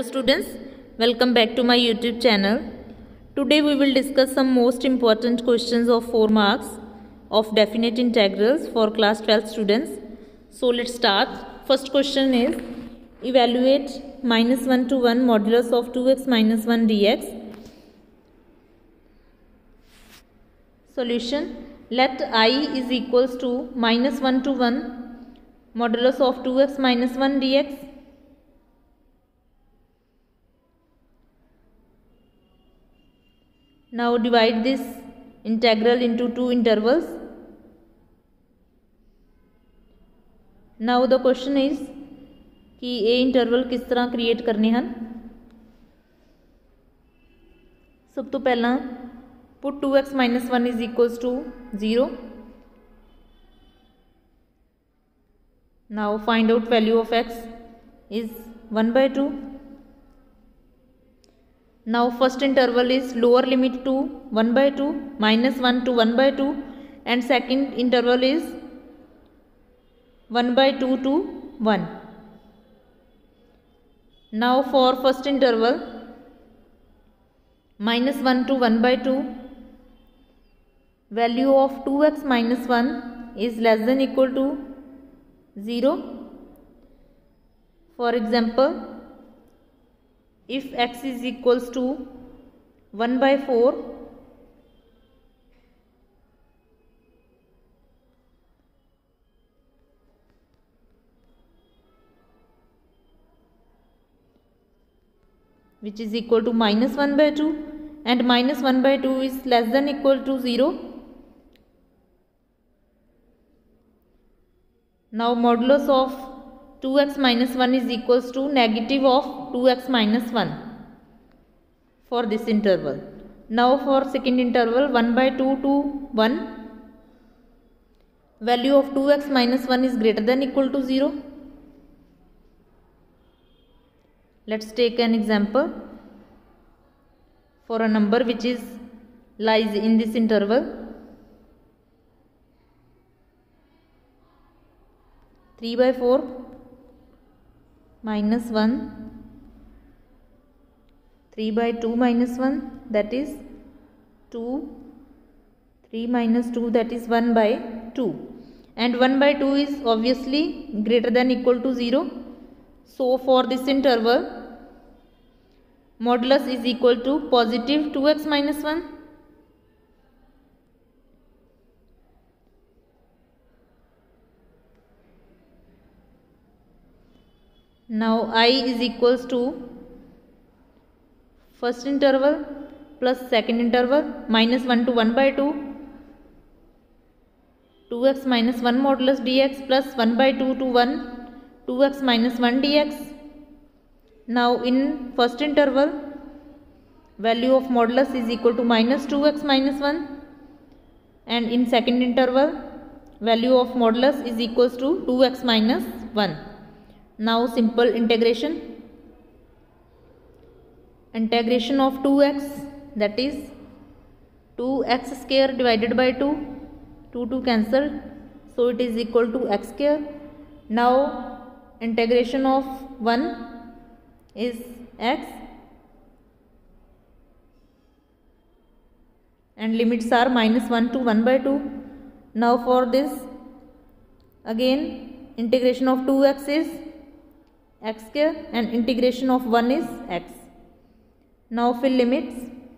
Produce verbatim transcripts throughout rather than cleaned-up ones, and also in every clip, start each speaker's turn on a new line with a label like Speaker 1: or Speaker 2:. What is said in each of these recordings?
Speaker 1: Students, welcome back to my YouTube channel. Today we will discuss some most important questions of four marks of definite integrals for class twelve students. So let's start. First question is evaluate minus one to one modulus of two x minus one dx. Solution: let I is equals to minus one to one modulus of two x minus one dx. Now divide this integral into two intervals. Now the question is कि ये interval किस तरह create करने हैं. सब तो पहला put two x minus one is equals to zero. Now find out value of x is one by two. Now first interval is lower limit to one by two minus one to one by two, and second interval is one by two to one. Now for first interval minus one to one by two, value of two x minus one is less than equal to zero. For example, if x is equals to one by four, which is equal to minus one by two, and minus one by two is less than equal to zero. Now modulus of two x minus one is equals to negative of two x minus one for this interval. Now for second interval one by two to one, value of two x minus one is greater than equal to zero. Let's take an example for a number which is lies in this interval. three by four minus one, three by two minus one, that is two, three minus two, that is one by two, and one by two is obviously greater than equal to zero. So for this interval modulus is equal to positive two x minus one. Now I is equals to first interval plus second interval minus one to one by two, two x minus one modulus dx plus one by two to one, two x minus one dx. Now in first interval value of modulus is equal to minus two x minus one, and in second interval value of modulus is equals to two x minus one. Now simple integration. Integration of two x, that is two x square divided by two, two to cancel, so it is equal to x square. Now integration of one is x, and limits are minus one to one by two. Now for this again integration of two x is x square, and integration of one is x. Now fill limits.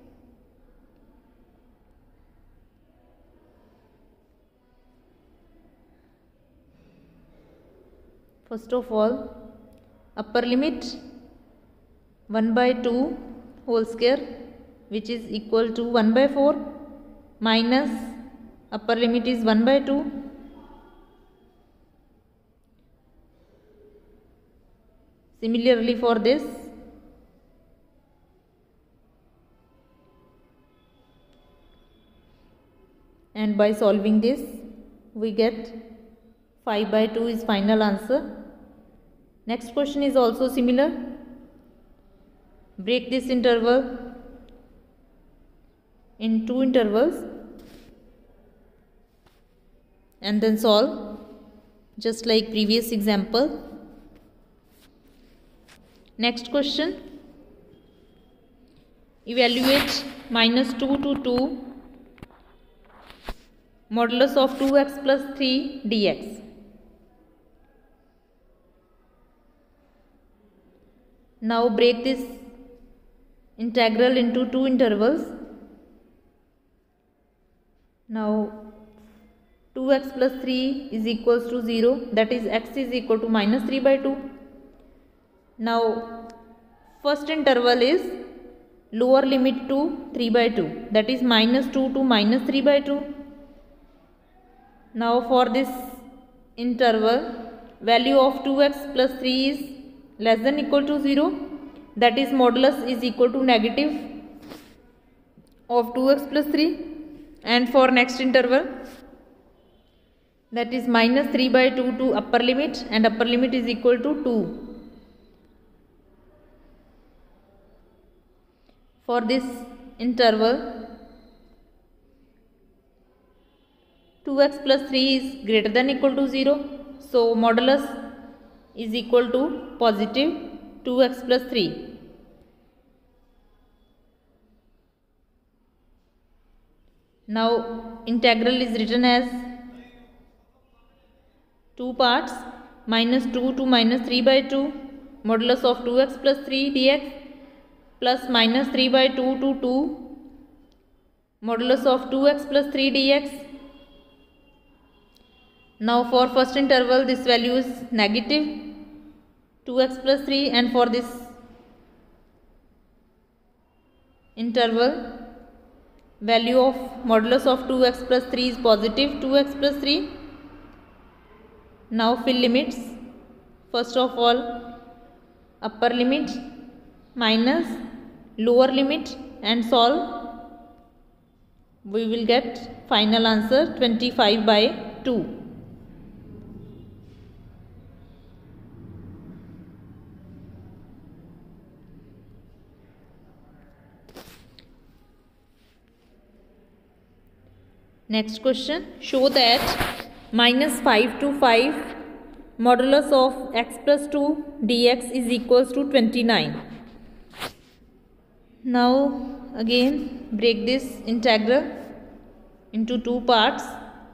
Speaker 1: First of all, upper limit one by two whole square, which is equal to one by four, minus upper limit is one by two, similarly for this, and by solving this we get five by two is final answer. Next question is also similar. Break this interval in two intervals and then solve just like previous example. Next question. evaluate minus two to two modulus of two x plus three dx. Now break this integral into two intervals. Now two x plus three is equals to zero, that is x is equal to minus three by two. Now first interval is lower limit to three by two, that is minus two to minus three by two. Now for this interval, value of two x plus three is less than equal to zero, that is modulus is equal to negative of two x plus three. And for next interval, that is minus three by two to upper limit, and upper limit is equal to two. For this interval, two x plus three is greater than equal to zero, so modulus is equal to positive two x plus three. Now integral is written as two parts, minus two to minus three by two modulus of two x plus three dx plus minus three by two to two modulus of two x plus three dx. Now for first interval, this value is negative two x plus three, and for this interval, value of modulus of two x plus three is positive two x plus three. Now fill limits. First of all, upper limit minus lower limit and solve. We will get final answer twenty-five by two. Next question, show that minus five to five modulus of x plus two dx is equals to twenty-nine. Now again break this integral into two parts.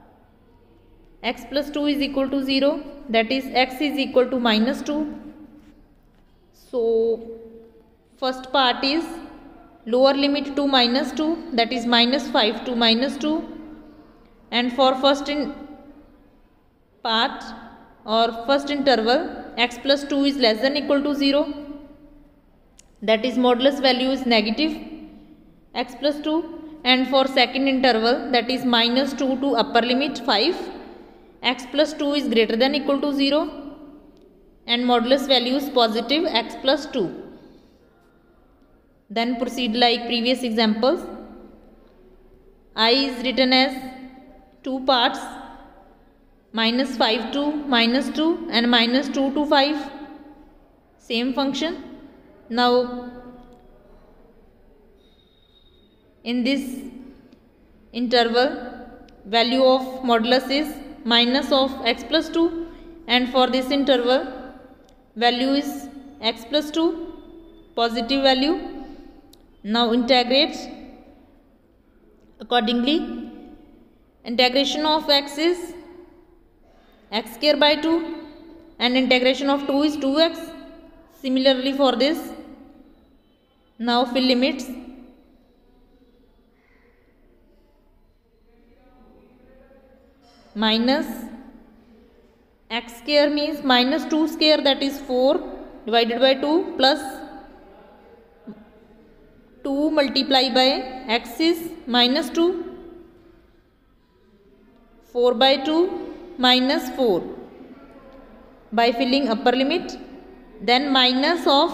Speaker 1: X plus two is equal to zero, that is x is equal to minus two. So first part is lower limit to minus two, that is minus five to minus two. And for first in part or first interval, x plus two is less than equal to zero, that is modulus value is negative x plus two. And for second interval, that is minus two to upper limit five, x plus two is greater than equal to zero, and modulus value is positive x plus two. Then proceed like previous examples. I is written as two parts, minus five to minus two and minus two to five, same function. Now in this interval, value of modulus is minus of x plus two, and for this interval, value is x plus two, positive value. Now integrate accordingly. Integration of x is x square by two, and integration of two is two x. Similarly for this. Now fill limits. Minus x square means minus two square, that is four divided by two, plus two multiplied by x is minus two, four by two minus four, by filling upper limit. Then minus of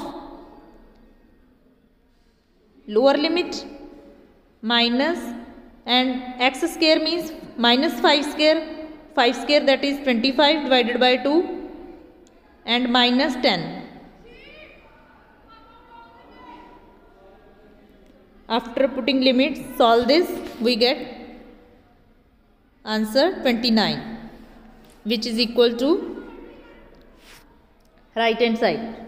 Speaker 1: lower limit, minus, and x square means minus five square, five square that is twenty-five divided by two, and minus ten. After putting limits, solve this, we get answer twenty-nine, which is equal to right hand side.